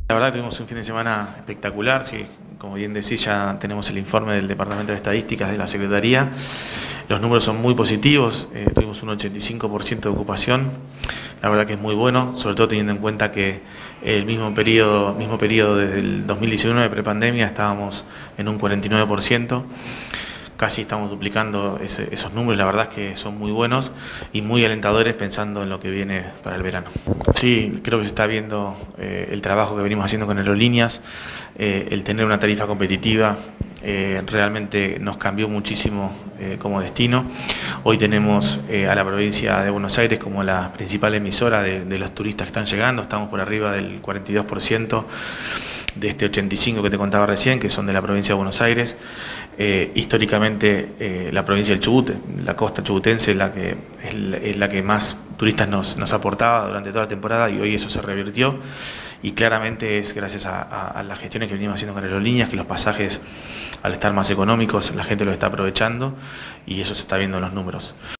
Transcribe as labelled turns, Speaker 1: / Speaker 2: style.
Speaker 1: La verdad tuvimos un fin de semana espectacular, sí, como bien decís ya tenemos el informe del Departamento de Estadísticas de la Secretaría, los números son muy positivos, tuvimos un 85% de ocupación, la verdad que es muy bueno, sobre todo teniendo en cuenta que el mismo periodo desde el 2019 prepandemia estábamos en un 49%. Casi estamos duplicando esos números, la verdad es que son muy buenos y muy alentadores pensando en lo que viene para el verano. Sí, creo que se está viendo el trabajo que venimos haciendo con Aerolíneas, el tener una tarifa competitiva realmente nos cambió muchísimo como destino. Hoy tenemos a la provincia de Buenos Aires como la principal emisora de los turistas que están llegando, estamos por arriba del 42% de este 85 que te contaba recién, que son de la provincia de Buenos Aires. Históricamente la provincia del Chubut, la costa chubutense, es la que más turistas nos aportaba durante toda la temporada, y hoy eso se revirtió y claramente es gracias a las gestiones que venimos haciendo con Aerolíneas, que los pasajes al estar más económicos la gente los está aprovechando y eso se está viendo en los números.